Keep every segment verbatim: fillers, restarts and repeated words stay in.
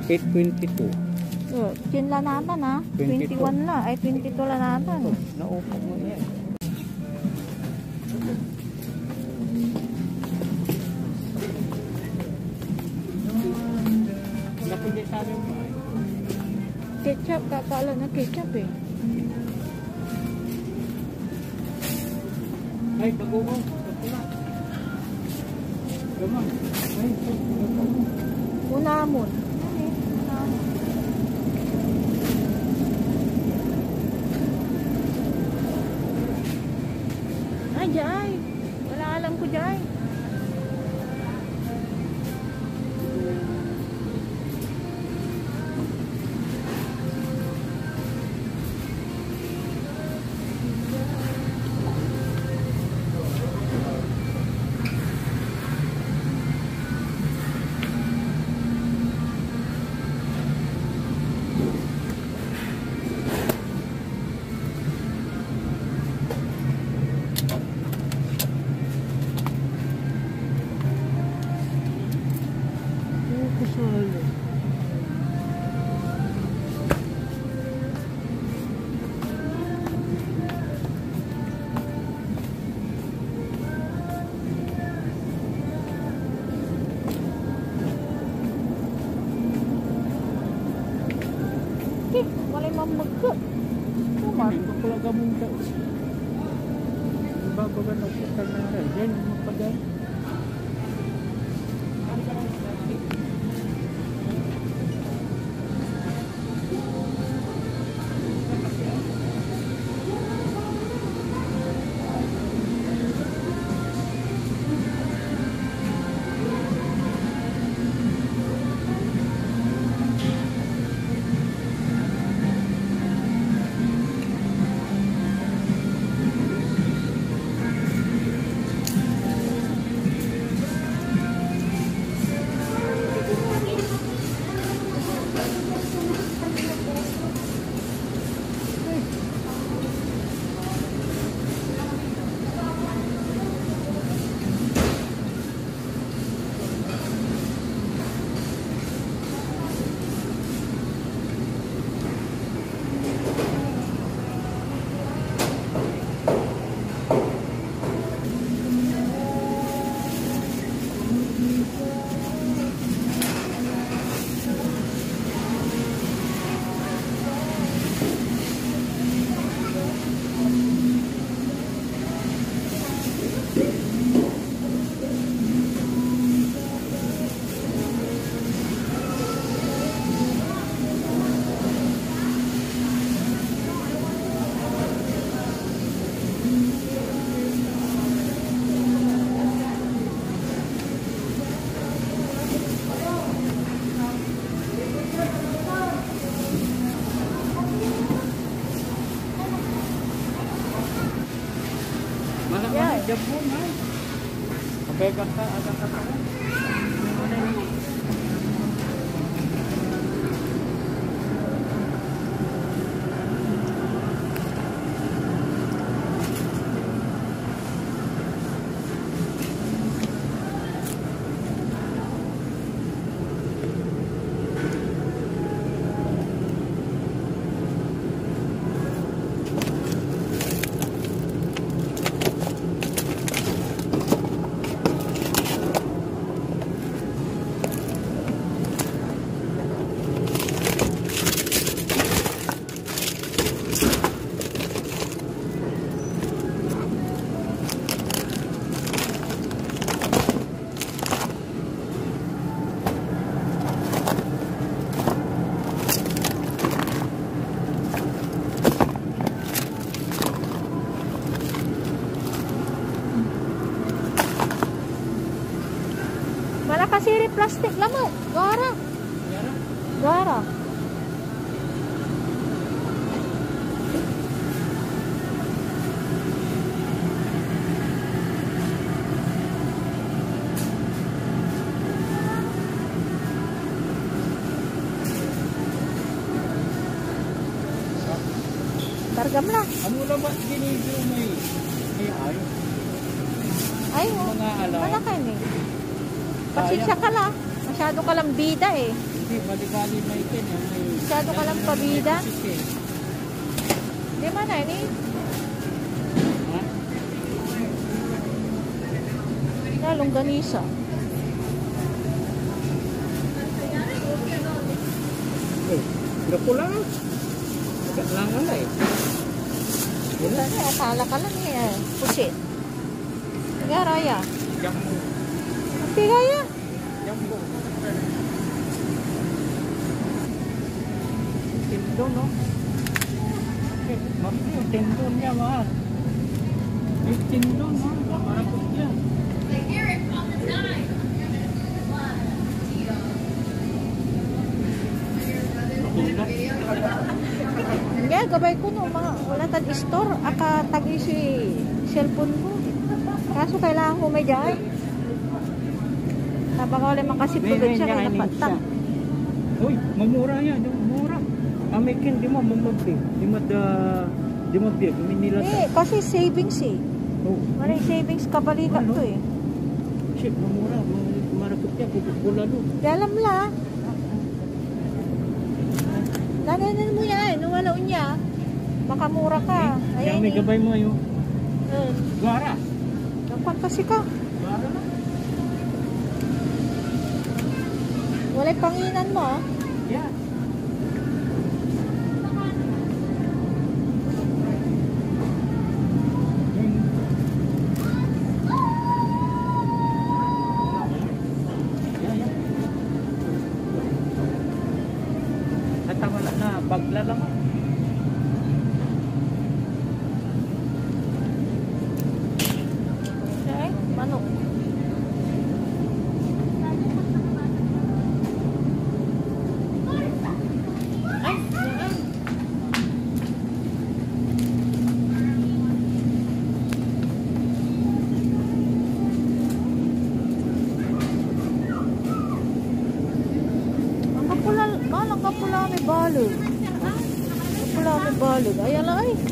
eight twenty-two. Oh, yun lanatan ha. twenty-one la. Ay, twenty-two lanatan. Oh, naupo mo yan. Napili sabi mo. Ketchup. Kakala na ketchup eh. Ay, bago-bago. Pagkula. Gaman. Ay, pagkula. Unamon. Ay, jay. Wala alam ko, jay. Walay mamagka. Kumar. Pagkula ka mong ka. Bago ka nagpukal na rin. Yan, magpagal. Jabon ay. Pagka ka agak ka. Kasiri plastik lah mo. Gara. Gara. Targam lah. Ano naman ginidyo may ay ay mga alaw. Malaki ni. Pasensya ka lang. Masyado ka lang bida eh. Hindi, bali-bali may ikin. May... Masyado ka lang pabida. Di man na, ini. Ha? Na, longganisa. Eh, gapo lang. Agad lang wala eh. Wala na, akala ka lang eh. Pusit. Garaya. Jambo. Ang tigaya. Jambo. Tindo, no? Eh, bakit yung tindo niya, mahal? Yung tindo, no? Marapot niya. Nga, gabay ko no, mga wala tag store, aka tagi si cellphone ko. Kaso kailangan ko may jay. Tapos wala makasipulod siya kaya napatak. Uy, mamura yan, yung mura. Amikin, di mo mamabig. Di mo da, di mo big, minila Eh, kasi savings eh. Oh, Maray savings kabalikat to eh. shit, mamura, marakot niya, pupula lo. Di alam la. Lalanan mo yan, nung wala unya. Makamura ka. Eh, Ayan kaya may eh. gabay mo yung Hmm. gara. Dapat kasi ka. Gara na. Walay panginan mo. ah. Yeah. Wala na, bagla lang. Okay, manok. Ay, yan. Ang kapula, ah, ang kapula may balog. Kapula may balog. Ayan lang ay.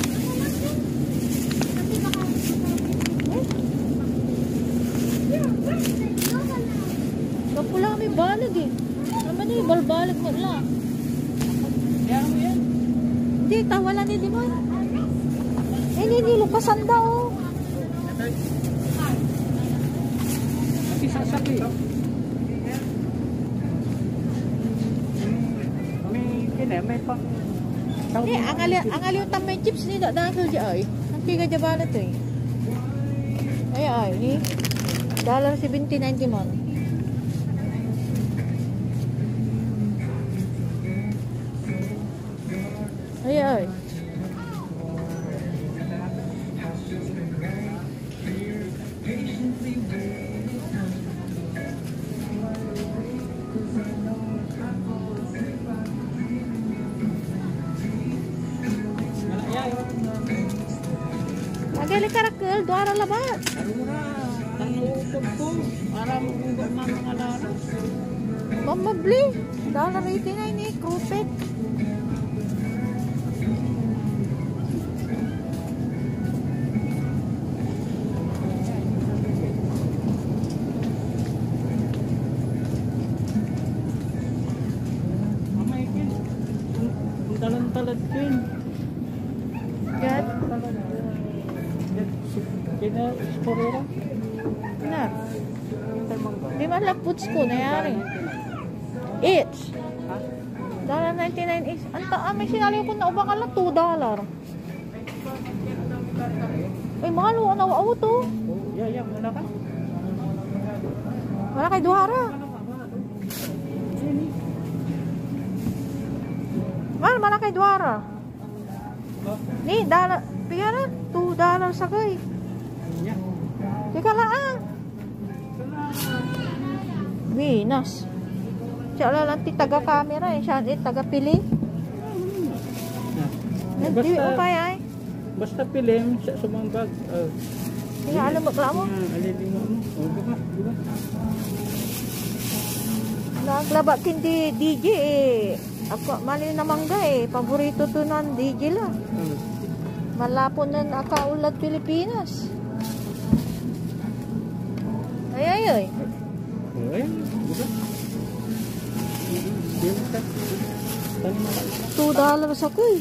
Kapula may balog eh. Naman eh, balbalag mo lang. Yan mo yan. Hindi, tawalan ni Dimon. Eh, hindi, lupasan daw. Kasi sasabi. May kina, may pang... Hindi, ang ali ang aliw tamay chips ni dak dahil di ay. Ang tiga jabala to eh. Ay ay, ni. Dollar seventy ninety man. Ay ay. Agali karakul, dua labat. Ano na, tanukod ko para magugot ng mga laras. Mamabli. Dollar eighty-nine eh, krupet. Mamay kin. Ang talan-talad kin. Gat. Talad. Kina, sporera. Na. Di man lang puts ko, nayari. Each. Ha? Dollar ninety-nine is. Ang taa, may sinali ko na ubang ka lang, two dollar. Uy, mga luwa na wow to. Oh, yeah, yeah, wala ka. Wala kay Duhara. Mal, wala kay Duhara. Ni, dollar. Pigara, two dollar sa kay. Yeah. Teka lang ah. Winas. Siya lang ti taga camera eh. Siya eh, taga pili. Hindi Basta, o kaya ay. basta pilim sa sumambag. Uh, Hindi alam mo mo. Alilin mo mo. O, diba? Diba? Naglaba kindi D J eh. Ako, mali na mangga eh. Paborito to ng D J lang. Ano? Malapon na nakaulat Pilipinas. Ay, ay, ay. Oh, ayan. Diba? Yun ka. Tani mo lang. two dollars ako eh.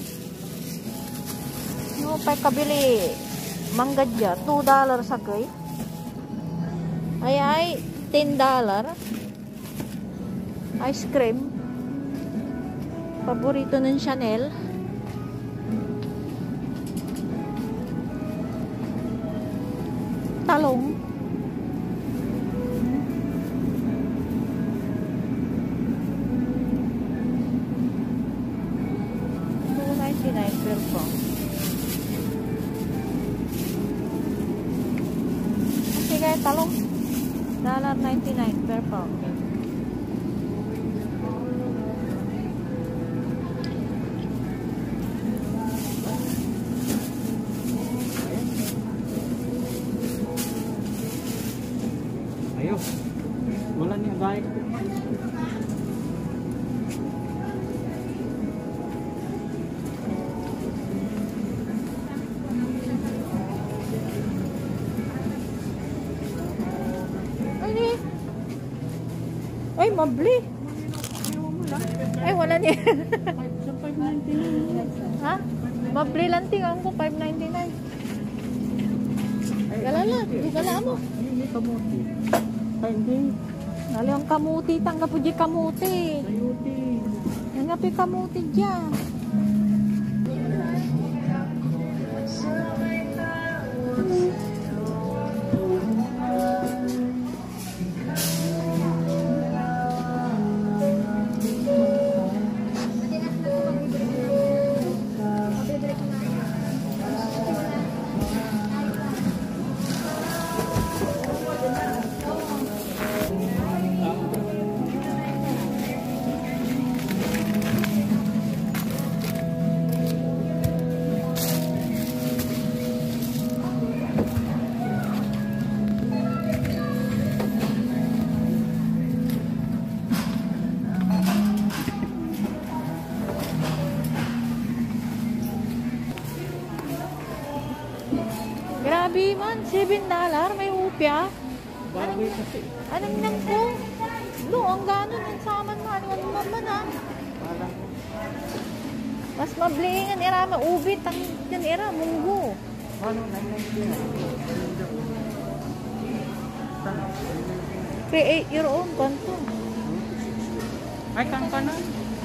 No, pa kabili mangga dya, two dollars ako eh. Ay ay, ten dollars. Ice cream. Paborito ng Chanel. Talong. two ninety-nine per pound. Okay guys, talong. one ninety-nine per pound. Ayo. Wala niya gaya. Ay, ay, mabli. Ay, wala niya. Sa five ninety-nine. Ha? Mabli lang tingnan ko, five ninety-nine. Gala lang, di gala mo. Hindi kamuti. Ay, hindi. Nali ang kamuti, tangga po di kamuti. Sayuti. Nangapi kamuti dyan. Grabe man, seven dollars may upya. Baboy kasi. Anong nang ko? Lo, ang gano'n ang saman mo. Ano ang naman ah. Parang Mas mablingan ira, maubit ang yan ira, munggo. ano, nine ninety-nine. Create your own kanto. Ay, kang ka na.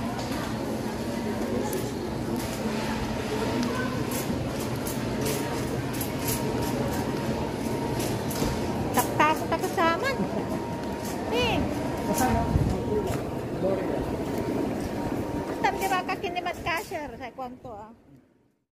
Taktakot ako saman. Eh, tandira ka kinimat cashier sa kwanto ah.